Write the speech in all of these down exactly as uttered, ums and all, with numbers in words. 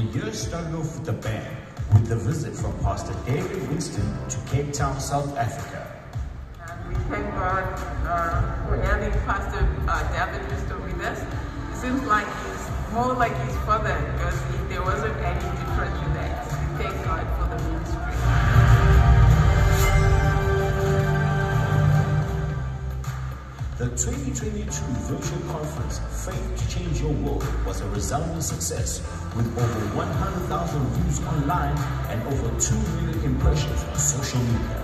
year started off with a bang, with the visit from Pastor David Winston to Cape Town, South Africa. And we thank God uh, for having Pastor uh, David Winston with us. It seems like he's more like his father, because if there wasn't any difference in that. We thank God for the ministry. The twenty twenty-two virtual conference, Faith to Change Your World, was a resounding success, with over one hundred thousand views online and over two million impressions on social media.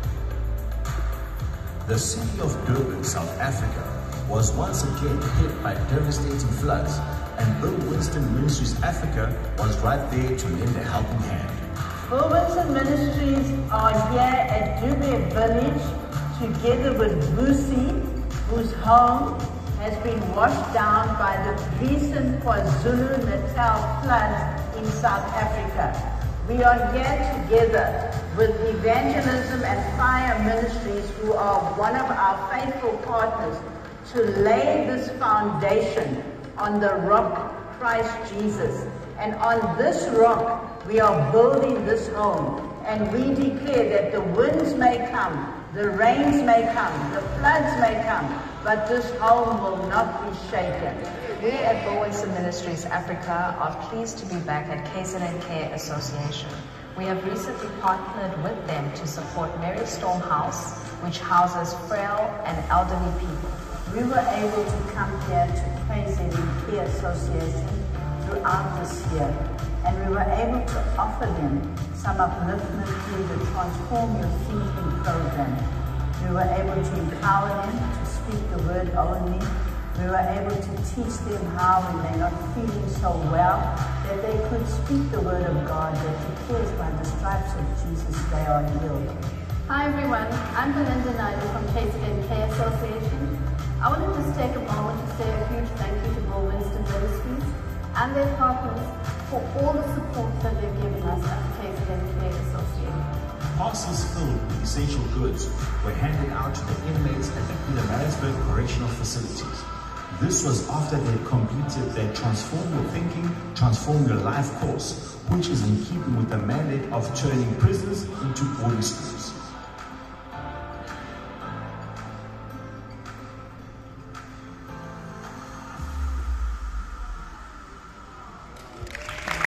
The city of Durban, South Africa, was once again hit by devastating floods, and Bill Winston Ministries Africa was right there to lend a helping hand. Bill Winston Ministries are here at Dube Village together with Lucy, whose home has been washed down by the recent KwaZulu-Natal floods in South Africa. We are here together with Evangelism and Fire Ministries, who are one of our faithful partners, to lay this foundation on the rock Christ Jesus. And on this rock, we are building this home. And we declare that the winds may come, the rains may come, the floods may come, but this home will not be shaken. We at Bill Winston Ministries Africa are pleased to be back at K Z N Care Association. We have recently partnered with them to support Mary Storm House, which houses frail and elderly people. We were able to come here to K Z N Care Association throughout this year, and we were able to offer them some upliftment through the Transform Your Thinking program. We were able to empower them to speak the word only. We were able to teach them how, when they're not feeling so well, that they could speak the word of God that declares by the stripes of Jesus they are healed. Hi everyone, I'm Belinda Naidu from K Z N Care Association. I want to just take a moment to say a huge thank you to Bill Winston Ministries and their partners for all the support that they've given us at the K Z N Care Association. Parcels filled with essential goods were handed out to the inmates at the Pietermaritzburg Correctional Facilities. This was after they had completed their Transform Your Thinking, Transform Your Life course, which is in keeping with the mandate of turning prisons into boarding schools.